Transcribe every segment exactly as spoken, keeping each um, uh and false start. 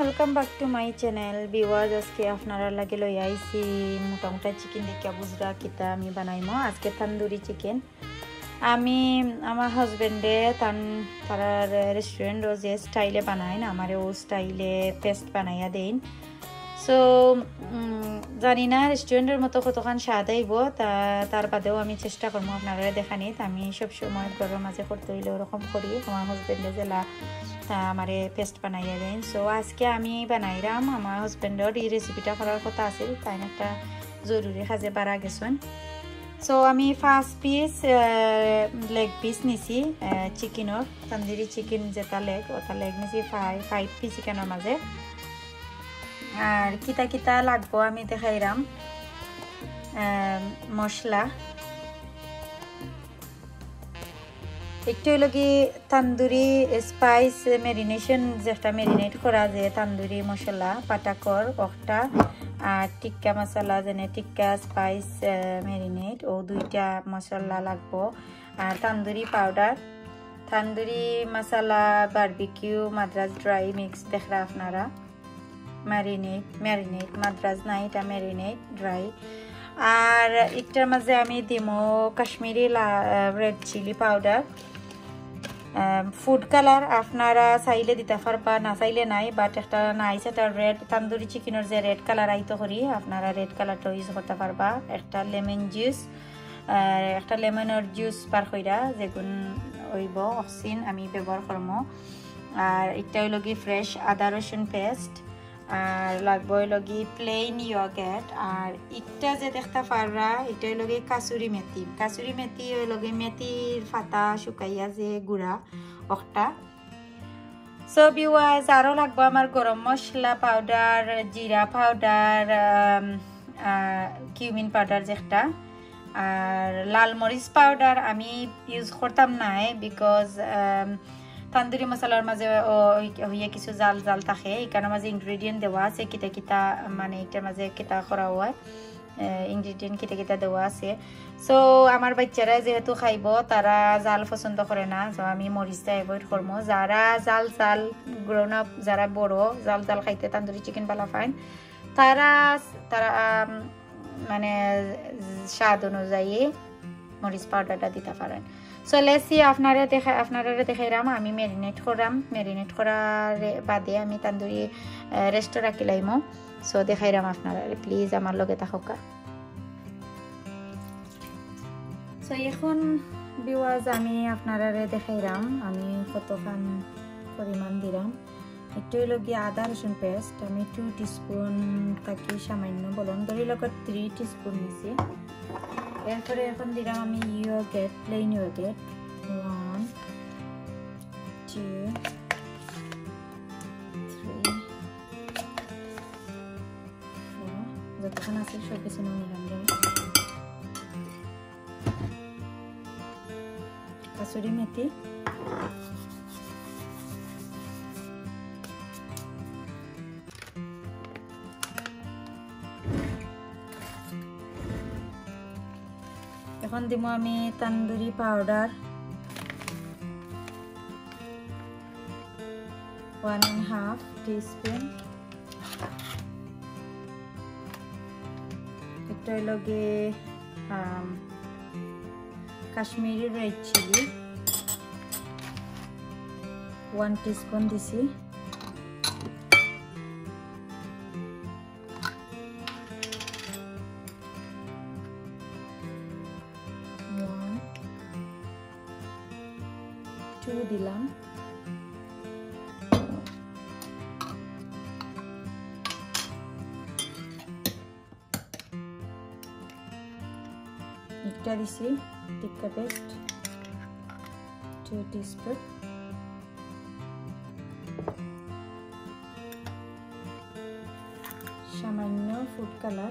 Welcome back to my channel viewers. আজকে আপনারা লাগে লই আইছি মোটামুটি চিকেন দেখা বুঝরা কিতা আমি বানাইমো আজকে তন্দুরি চিকেন। আমি আমার হাজবেন্ডে তান তারা রেস্টুরেন্ট ও যে স্টাইলে বানাইন আমার ও স্টাইলে পেস্ট বানাইয়া দেন। সো জানি না রেস্টুরেন্টের মতো কতক্ষণ স্বাদ আইব, তা তার বাদেও আমি চেষ্টা করবো আপনারা দেখানিত। আমি সবসময় ঘরের মাঝে করতে হইলে ওরকম করি, আমার হাজবেন্ডে জেলা তা আমারে পেস্ট বানাইয়া দেন। সো আজকে আমি বানাইলাম, আমার হাজবেন্ডর এই রেসিপিটা করার কথা আছিল, তাই একটা জরুরি কাজে বাড়া গেছেন। সো আমি ফার্স্ট পিস লেগ পিস নিছি চিকেনের, তন্দুরি চিকেন যেটা লেগ ওটা লেগ নিছি ফাইভ ফাইভ পিস চিকেনের মাঝে। আর কিতা কিতা লাগবো আমি দেখাইলাম। মশলা একটু হলো কি তন্দুরি স্পাইস মেরিনেশন, যেটা মেরিনেট করা যে তন্দুরি মশলা পাটাকর একটা, আর টিক্কা মশলা যেনে টিক্কা স্পাইস মেরিনেট ও দুইটা মশলা লাগবো। আর tandoori powder, tandoori masala, barbecue, Madras dry mix দেখরা আপনারা, ম্যারিনেট ম্যারিনেট মাদ্রাজ না এটা ম্যারিনেট ড্রাই। আর একটার মাঝে আমি দিমো Kashmiri red chilli powder, food colour আপনারা চাইলে দিতে পারবা, না চাইলে নাই, বাট একটা নাই সেটা রেড তন্দুরি চিকেনের যে রেড কালার আইতো করি আপনারা রেড কালারটা ইউজ করতে পারবা। একটা লেমন জুস, একটা লেমনের জুস পার কইরা যেগুন হইব অক্সিন আমি ব্যবহার করবো। আর একটা হইল কি ফ্রেশ আদা রসুন পেস্ট, আর লাগবো হইলো কি প্লেন ইয়োগার্ট। আর ইটা যে দেখতে পাররা এটা হইলো কি কাসুরি মেথি, কাসুরি মেথি হইলো কি মেথির পাতা শুকাইয়া যে গুঁড়া একটা। সো ভিউয়ার্স আরও লাগবো আমার গরম মশলা পাউডার, জিরা পাউডার, কিউমিন পাউডার যেটা, আর লাল মরিচ পাউডার আমি ইউজ করতাম নাই বিকজ তন্দুরি মশলার মাঝে হইয়া কিছু জাল জাল থাকে, এখানের মাঝে ইনগ্রেডিয়েন্ট দেওয়া আছে কিতা কিতা, মানে এটার মাঝে কিতা করা হয় ইনগ্রেডিয়েন্ট কিতা কিতা দেওয়া আছে। সো আমার বাচ্চারা যেহেতু খাইব তারা জাল পছন্দ করে না, সো আমি মরিচটা অ্যাভয়েড করবো। যারা জাল জাল গ্রোন আপ, যারা বড় জাল জাল খাইতে তন্দুরি চিকেন বালা ফাইন, তারা তারা মানে স্বাদ অনুযায়ী মরিচ পাউডারটা দিতে পারেন। সো লেসি আপনারা দেখা আপনারা দেখাইলাম আমি ম্যারিনেট করাম, ম্যারিনেট করার বাদে আমি তন্দুরি রেস্টে রাখিলাইমো। সো দেখাইলাম আপনারা, প্লিজ আমার লগে থাকা। সো এখন ভিউয়ার্স আমি আপনারা দেখাইলাম আমি কতখান পরিমাণ দিলাম। একটু হইল গিয়ে আদা রসুন পেস্ট আমি টু টিস্পুন থাকি সামান্য বলুন ধরি লগত থ্রি টিস্পুন নিছি। এরপরে এখন দিলাম আমি yogurt, plain yogurt one two three four, যতক্ষণ আছে সব কিছু নিলাম। কাসুরি মেথি, এখন দিব আমি tandoori powder one and half teaspoon, একটা হইল গিয়ে Kashmiri red chilli one teaspoon দিছি, দিলাম একটা দিছি টিক্কা পেস্ট টু টিস্পুন, সামান্য ফুড কালার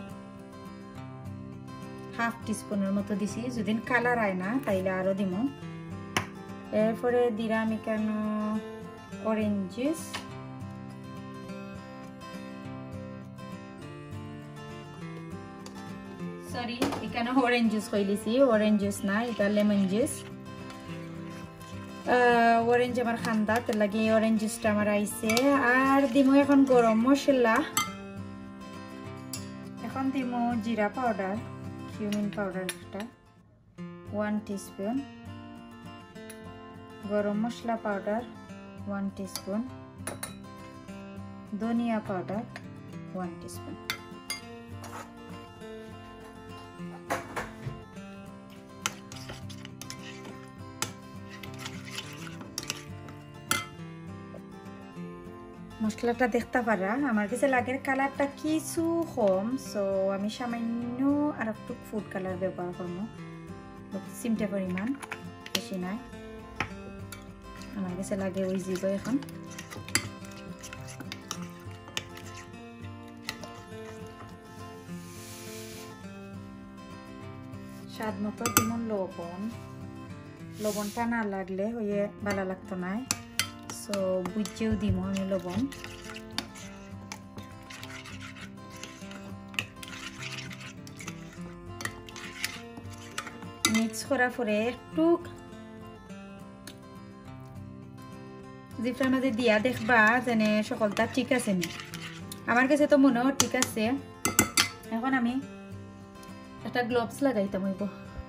হাফ টিস্পুনের মতো দিছি, যদি কালার আয় না তাইলে আরো দিব। এরপরে দিলাম এখানে অরেঞ্জ জুস, সরি এখানে অরেঞ্জ জুস কইলিছি, অরেঞ্জ জুস না এটা লেমন জুস। অরেঞ্জ আমার খান্দা তার লাগে অরেঞ্জ জুসটা আমার আইছে। আর দিমো এখন গরম মশলা, এখন দিমো জিরা পাউডার, কিউমিন পাউডার একটা one teaspoon, garam masala powder one teaspoon, ধনিয়া পাউডার ওয়ান টিস্পুন। মশলাটা দেখতে পারা আমার কাছে লাগের কালারটা কিছু কম, সো আমি সামান্য আর একটু ফুড কালার ব্যবহার করবো, সিমটা পরিমাণ, বেশি নাই। আমার কাছে লাগে ওই দিব এখন। স্বাদ মতো যেমন লবণ, লবণটা না লাগলে হয়ে ভালো লাগতো না, সো বুঝেও দিব আমি লবণ। মিক্স করার পরে একটু জিফরার মাঝে দিয়া দেখবা যেন সকলটা ঠিক আছে নি। আমার কাছে তো মনে হয় ঠিক আছে। এখন আমি একটা গ্লোভস লাগাইতাম হইব।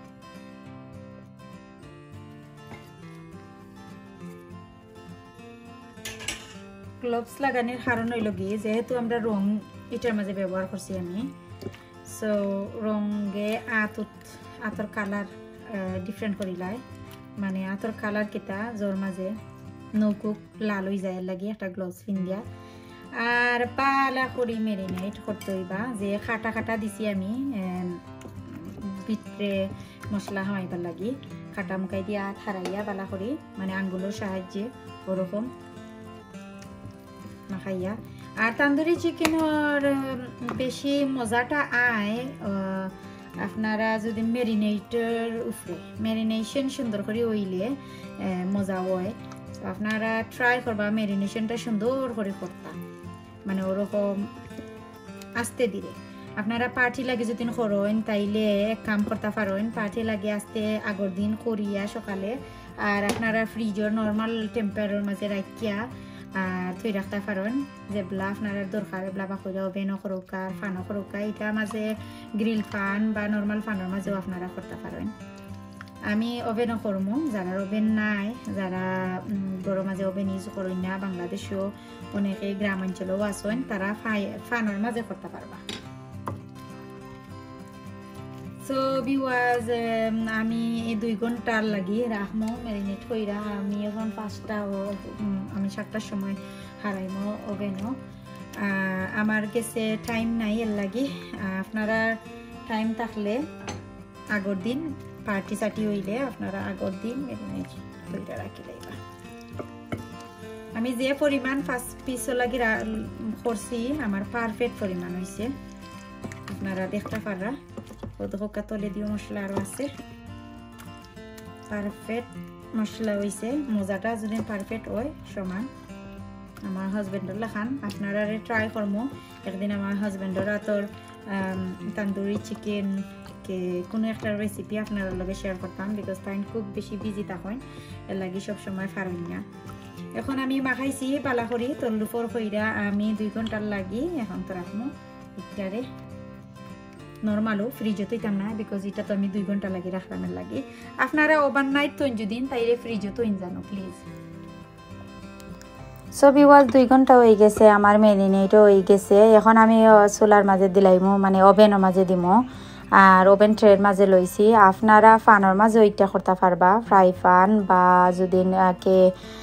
গ্লোভস লাগানোর কারণ হইল গিয়ে যেহেতু আমরা রং এটার মাঝে ব্যবহার করছি আমি, সো রঙে আতত আতর কালার ডিফারেন্ট করিলাই, মানে আতর কালার কিতা জোর মাঝে নৌকুক লাল হয়ে যায় লাগে একটা গ্লোভস পিন্দিয়া। আর পালা করি মেরিনেট করতে হইবা, যে খাটা খাটা দিছি আমি ভিতরে মশলা হামাইবার লাগি, খাটা মুখাই দিয়া থারাইয়া পালা করি, মানে আঙ্গুলের সাহায্যে ওরকম মাখাইয়া। আর তান্দুরি চিকেনের বেশি মজাটা আয় আপনারা যদি মেরিনেটের উপরে মেরিনেশন সুন্দর করে হইলে মজা হয়। আপনারা ট্রাই করবা মেরিনেশনটা সুন্দর করে করতাম, মানে ওরকম আস্তে ধীরে। আপনারা পার্টি লাগে যদি করেন তাইলে এক কাম করতে পারেন, পার্টি লাগে আস্তে আগর দিন করিয়া সকালে, আর আপনারা ফ্রিজের নর্মাল টেম্পারেচারের মাঝে রাখিয়া আর থই রাখতে পারেন। যেগুলা আপনারা দরকার এগুলা বাকইরা ওভেনও করুকা ফানও করুকা, এটা মাঝে গ্রিল ফান বা নর্মাল ফানের মাঝেও আপনারা করতে পারেন। আমি ওভেনও করবো, যারা ওভেন নাই, যারা গরম মাঝে ওভেন ইউজ করেন না, বাংলাদেশেও অনেকে গ্রামাঞ্চলেও আছেন, তারা ফানের মাঝে করতে পারবা। সো ভিউয়ার্স আমি দুই ঘন্টার লাগি রাখবো ম্যারিনেট কইরা। আমি এখন পাঁচটা আমি সাতটার সময় হারাইমো ওভেনও। আমার কাছে টাইম নাই এর লাগি, আপনারা টাইম থাকলে আগর দিন পার্টি সার্টি হইলে আপনারা আগর দিন ম্যারিনেট কইরা রাখি লাইবা। আমি যে পরিমাণ ফার্স্ট পিস লাগি করছি আমার পারফেক্ট পরিমাণ হয়েছে, আপনারা দেখতে পারা। ওদকা তলে দিও মশলা আরো আছে, পারফেক্ট মশলা হয়েছে। মজাটা যদি পারফেক্ট হয় সমান আমার হাজবেন্ডর লেখান, আপনারা ট্রাই করবো একদিন আমার হাজবেন্ডর তোর তান্দুরি চিকেন কে কোনো একটা রেসিপি আপনার লগে শেয়ার করতাম, বিকজ তাই খুব বেশি বিজি থাকেন, এর লাগে সবসময় পারেন না। এখন আমি মাখাইছি পালা করি তল্লুপর কইরা আমি দুই ঘন্টার লাগি এখন তো রাখবো ইটারে নর্মালও ফ্রিজও তৈতাম না, বিকজ এটা তো আমি দুই ঘন্টা লাগে রাখলাম লাগে। আপনারা ওভারনাইট তৈন যদি তাইলে ফ্রিজও তৈন জানো প্লিজ। সো ভিউয়ার্স দুই ঘন্টা হয়ে গেছে, আমার ম্যারিনেটও হয়ে গেছে। এখন আমি চুলার মাঝে দিলাইমো, মানে ওভেনের মাঝে দিমো, আর ওভেন ট্রের মাঝে লইছি। আপনারা ফানের মাঝে ওইটা করতে পারবা, ফ্রাই ফান বা যদি কে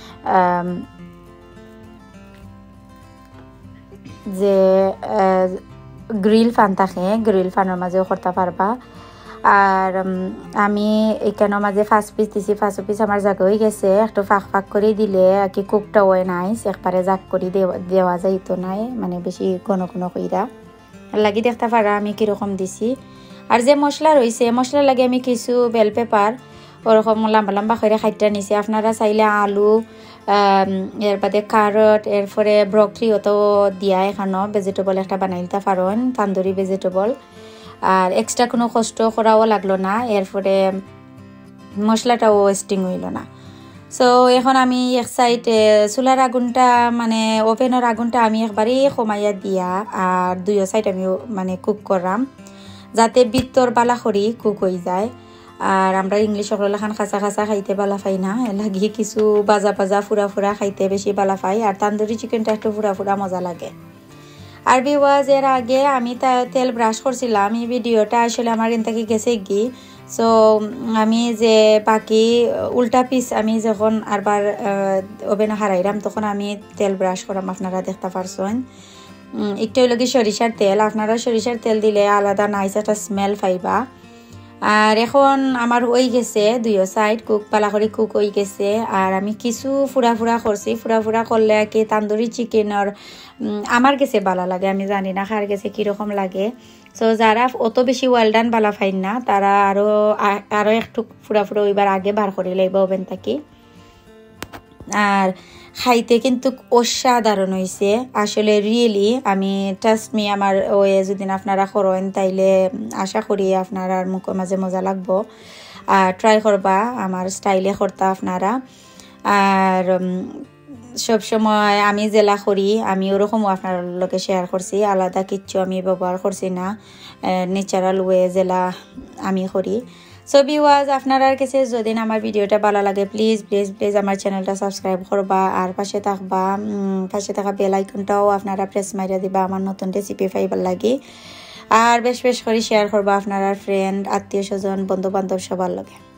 যে গ্রিল ফান থাকে গ্রিল ফানের মাঝেও করতে পারবা। আর আমি এখানের মাঝে ফার্স্ট পিস দিছি, ফার্স্ট পিস আমার জাগ হয়ে গেছে। একটু ফাঁক ফাঁক করে দিলে আর কি কুকটা হয় নাই, একবারে জাগ করে দেওয়া দেওয়া যাইতো নাই, মানে বেশি ঘন ঘন কইরা লাগি দেখতে পারা আমি কিরকম দিছি। আর যে মশলা রয়েছে মশলা লাগে আমি কিছু বেল পেপার ওরকম লম্বা লম্বা করে খাইটা নিছি। আপনারা চাইলে আলু এর বাদে কারট এরপরে ব্রকলি অত দিয়া এখানো ভেজিটেবল একটা বানাই দিতে পারেন, তান্দুরি ভেজিটেবল। আর এক্সট্রা কোনো কষ্ট করাও লাগলো না, এরপরে মশলাটাও ওয়েস্টিং হইল না। সো এখন আমি এক সাইড চুলার আগুনটা মানে ওভেনের আগুনটা আমি একবারেই কমাইয়া দিয়া আর দুই সাইড আমি মানে কুক করাম যাতে ভিতর বালা করি কুক হয়ে যায়। আর আমরা ইংলিশ সকল খান খাঁচা খাঁচা খাইতে বালা পাই না, লাগিয়ে কিছু বাজা বাজা ফুরা ফুরা খাইতে বেশি বালা পাই। আর তান্দুরি চিকেনটা একটু ফুরা ফুরা মজা লাগে। আর বিওয়াজ এর আগে আমি তা তেল ব্রাশ করছিলাম, এই ভিডিওটা আসলে আমার ইনতাকি গেছে কি। সো আমি যে বাকি উল্টা পিস আমি যখন আরবার ওভেনে হারাইলাম তখন আমি তেল ব্রাশ করাম, আপনারা দেখতে পারছেন। একটু লগে সরিষার তেল, আপনারা সরিষার তেল দিলে আলাদা নাইস একটা স্মেল পাইবা। আর এখন আমার হয়ে গেছে দুই সাইড কুক পালা করে কুক হয়ে গেছে। আর আমি কিছু ফুরা ফুরা করছি, ফুরা ফুরা করলে আর কি তান্দুরি চিকেনের আমার কাছে ভালো লাগে, আমি জানি না কার কাছে কীরকম লাগে। সো যারা অত বেশি ওয়েল ডান বালা ফাইন না তারা আরও আরও একটু ফুরা ফুরা ওইবার আগে বার করে লাইব ওভেন থাকি। আর খাইতে কিন্তু অসাধারণ হয়েছে আসলে, রিয়েলি আমি ট্রাস্ট মি আমার ওই যদি আপনারা করেন তাইলে আশা করি আপনারা মুখের মাঝে মজা লাগবো। আর ট্রাই করবা আমার স্টাইলে করতা আপনারা। আর সব সময় আমি জেলা করি আমি ওরকমও আপনার লোকে শেয়ার করছি, আলাদা কিচ্ছু আমি ব্যবহার করছি না, ন্যাচারাল ওয়ে জেলা আমি করি। সো ভিউয়ার্স আপনার কাছে যদি আমার ভিডিওটা ভালো লাগে প্লিজ প্লিজ প্লিজ আমার চ্যানেলটা সাবস্ক্রাইব করবা আর পাশে থাকবা, পাশে থাকা বেল আইকনটাও আপনারা প্রেস মারিয়া দিবা আমার নতুন রেসিপি পাইবার লাগে। আর বেশ বেশ করে শেয়ার করবা আপনারা ফ্রেন্ড আত্মীয় স্বজন বন্ধু বান্ধব সবার লগে।